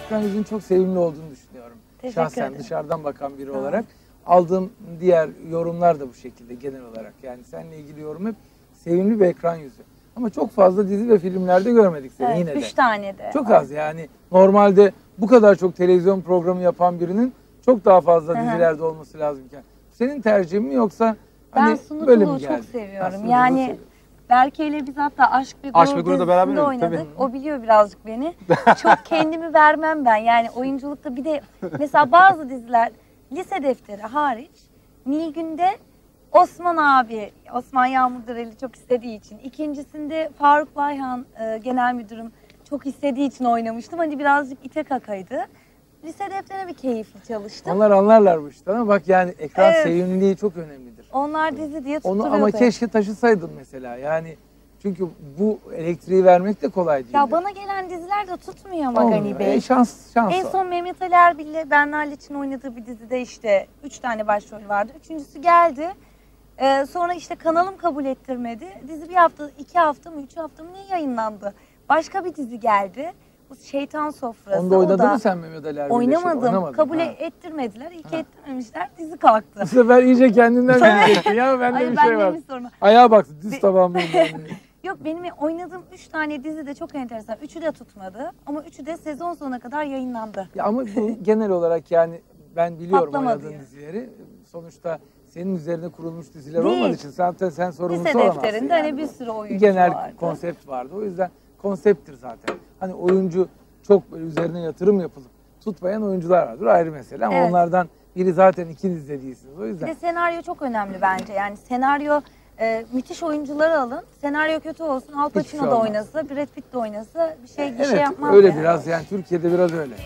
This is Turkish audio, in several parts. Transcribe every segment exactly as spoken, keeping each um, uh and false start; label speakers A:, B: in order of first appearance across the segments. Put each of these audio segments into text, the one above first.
A: Ekran Yüzü'nün çok sevimli olduğunu düşünüyorum.
B: Teşekkür
A: Şahsen
B: ederim.
A: dışarıdan bakan biri
B: Tamam.
A: olarak. Aldığım diğer yorumlar da bu şekilde genel olarak. Yani seninle ilgili yorum hep sevimli bir ekran yüzü. Ama çok fazla dizi ve filmlerde görmedik seni
B: Evet,
A: yine de.
B: Üç tane de.
A: Çok az yani. Normalde bu kadar çok televizyon programı yapan birinin çok daha fazla
B: Hı hı.
A: dizilerde olması lazımken. Senin tercihin mi yoksa
B: Ben
A: hani
B: Sunu
A: böyle mi
B: Tulu'yu
A: geldi?
B: çok seviyorum.
A: Ha, Sunu
B: Yani
A: Tulu'yu seviyorum.
B: Berke ile biz hatta Aşk ve Gurur,
C: Aşk ve Gurur'da beraber
B: dizisinde
C: oynadık,
B: oynadık.
C: tabii.
B: O biliyor birazcık beni. Çok kendimi vermem ben. Yani oyunculukta bir de mesela bazı diziler Lise Defteri hariç Nilgün'de Osman abi, Osman Yağmurdereli çok istediği için. İkincisinde Faruk Bayhan e, genel müdürüm çok istediği için oynamıştım. Hani birazcık ite kakaydı. Lise Defteri'ne bir keyifli çalıştım.
A: Onlar anlarlar bu işten ama bak yani ekran
B: Evet.
A: sevimliliği çok önemlidir.
B: Onlar dizi diye tutturuyordu.
A: Onu ama keşke taşısaydın mesela yani. Çünkü bu elektriği vermek de kolay değil.
B: Ya bana gelen diziler de tutmuyor ama Gani Bey.
A: E, şans, şans
B: En
A: o.
B: son Mehmet Ali Erbil'le Bernal için oynadığı bir dizide işte üç tane başrol vardı. Üçüncüsü geldi. Ee, sonra işte kanalım kabul ettirmedi. Dizi bir hafta, iki hafta mı, üç hafta mı ne yayınlandı? Başka bir dizi geldi. Bu Şeytan Sofrası.
A: Onda
B: o
A: oynadın
B: da
A: mı sen Mehmet Ali Erbil'le? Şey,
B: oynamadım.
A: oynamadın,
B: kabul
A: ha.
B: ettirmediler. İyi ki
A: Ha.
B: ettirmemişler. Dizi kalktı.
A: Bu sefer iyice kendinden bilecektin ya bende
B: Ay
A: bir
B: ben
A: şey var.
B: neymiş sorma.
A: Ayağa baktı düz
B: Be-
A: taban benim. Yani.
B: Yok benim oynadığım üç tane dizi de çok enteresan. Üçü de tutmadı ama üçü de sezon sonuna kadar yayınlandı.
A: Ya ama bu genel olarak yani ben biliyorum
B: Patlamadı
A: oynadığın
B: ya.
A: dizileri. Sonuçta senin üzerine kurulmuş diziler
B: Değil.
A: olmadığı için sen, sen sorumlusu
B: Lise
A: olamazsın.
B: defterinde
A: yani.
B: hani bir sürü
A: Bir
B: oyuncu
A: genel
B: vardı.
A: konsept vardı. O yüzden konsepttir zaten. Hani oyuncu çok böyle üzerine yatırım yapılıp tutmayan oyuncular vardır. Ayrı mesele ama
B: Evet.
A: onlardan biri zaten ikiniz de değilsiniz. O
B: Bir
A: yüzden.
B: de senaryo çok önemli bence. Yani senaryo e, müthiş oyuncuları alın. Senaryo kötü olsun. Al
A: Hiçbir
B: Pacino
A: şey
B: da
A: olmaz.
B: oynasa, Brad Pitt de oynasa bir şey bir
A: Evet
B: şey yapmaz.
A: öyle
B: yani.
A: biraz yani Türkiye'de biraz öyle.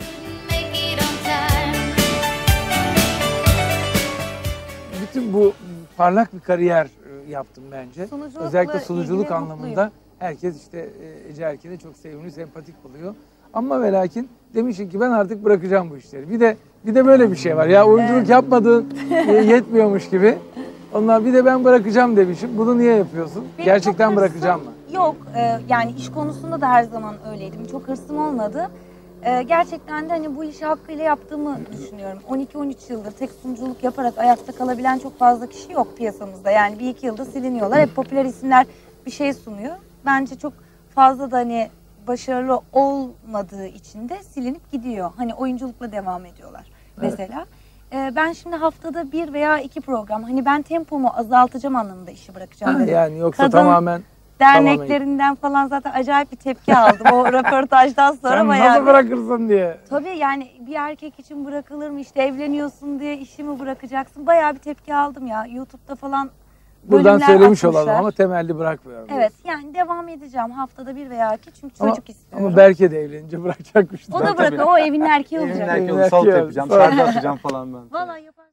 A: Bütün bu parlak bir kariyer e, yaptım bence.
B: Sunuculukla
A: Özellikle sunuculuk
B: ilgili
A: anlamında
B: mutluyum.
A: herkes işte e, Ece Erken'i çok sevimli, sempatik buluyor. Ama ve lakin demişsin ki ben artık bırakacağım bu işleri. Bir de bir de böyle bir şey var. Ya oyunculuk
B: Evet.
A: yapmadığın e, yetmiyormuş gibi. Ondan bir de ben bırakacağım demişim. Bunu niye yapıyorsun?
B: Benim
A: Gerçekten
B: çok
A: bırakacağım mı?
B: hırsım Yok. E, yani iş konusunda da her zaman öyleydim. Çok hırsım olmadı. E, gerçekten de hani bu işi hakkıyla yaptığımı düşünüyorum. on iki on üç yıldır tek sunuculuk yaparak ayakta kalabilen çok fazla kişi yok piyasamızda. Yani bir iki yılda siliniyorlar. Hep popüler isimler bir şey sunuyor. Bence çok fazla da hani başarılı olmadığı için de silinip gidiyor. Hani oyunculukla devam ediyorlar mesela. Ee, ben şimdi haftada bir veya iki program, hani ben tempomu azaltacağım anlamında işi bırakacağım
A: Ha,
B: dedim.
A: yani yoksa
B: Kadın
A: tamamen
B: derneklerinden falan zaten acayip bir tepki aldım o röportajdan sonra.
A: sen
B: bayağı
A: nasıl
B: bir-
A: bırakırsın diye.
B: Tabii yani bir erkek için bırakılır mı, işte evleniyorsun diye işi mi bırakacaksın? Bayağı bir tepki aldım ya. YouTube'da falan
A: Buradan
B: bölümler
A: söylemiş
B: atmışlar.
A: olalım ama temelli bırakmıyorum.
B: Evet yani devam edeceğim haftada bir veya iki çünkü
A: Ama-
B: çocuk istiyorum.
A: Ama Berke de evlenince bırakacakmış.
B: O da
C: Tabii.
B: bırakıyor, o evin erkeği
C: Evin
B: olacak.
C: erkeği
A: Evin
C: olur, salat
A: erkeği
C: yapacağım,
A: olur.
C: sardı atacağım falan ben.
B: Vallahi yapar.